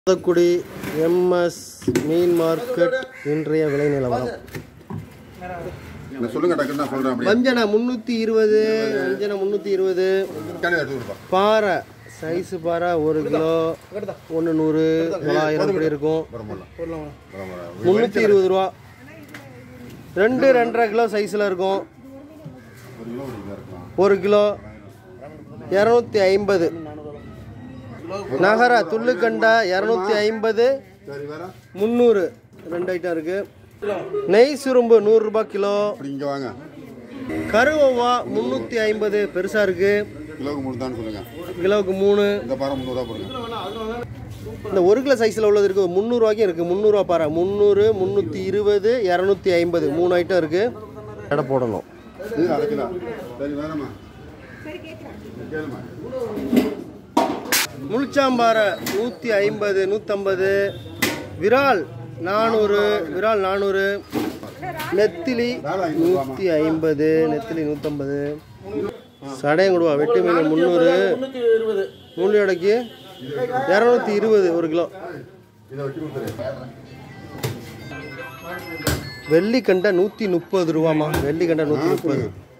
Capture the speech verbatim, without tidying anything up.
Thoothukudi MS மீன் market இன்றைய விலை நிலவரம். வஞ்சனை முந்நூற்றி இருபது, வஞ்சனை முந்நூற்றி இருபது, பாறை சைஸு பாறை ஒரு கிலோ ஒன்று நூறு தொள்ளாயிரம் இப்படி இருக்கும். முந்நூற்றி இருபது ரூபா. ரெண்டு ரெண்டரை கிலோ சைஸில் இருக்கும். ஒரு கிலோ இரநூத்தி ஐம்பது. நகர துள்ளுக்கண்டா இரநூத்தி ஐம்பது, முந்நூறு ரெண்டு ஐட்டம் இருக்கு. நெய் சுரும்பு நூறுரூபா கிலோ. கருவா முந்நூற்றி ஐம்பது பெருசாக இருக்கு. கிலோவுக்கு மூணு. இந்த ஒரு கிலோ சைஸில் உள்ளது இருக்கு. முந்நூறுவாய்க்கும் இருக்கு. முந்நூறுவா பாரு. முந்நூறு, முந்நூற்றி இருபது, இரநூத்தி ஐம்பது மூணு ஐட்டம் இருக்கு. எடை போடணும். முழுச்சாம்பாறை நூற்றி ஐம்பது, நூற்றம்பது. விரால் நானூறு, விரால் நானூறு. நெத்திலி நூற்றி ஐம்பது, நெத்திலி நூற்றம்பது. சடையங்குடுவா வெட்டு மீன் முந்நூறு. மூணு அடைக்கு இரநூத்தி இருபது ஒரு கிலோ. வெள்ளிக்கண்டை நூற்றி முப்பது ரூபாமா. வெள்ளிக்கண்டை நூற்றி முப்பது.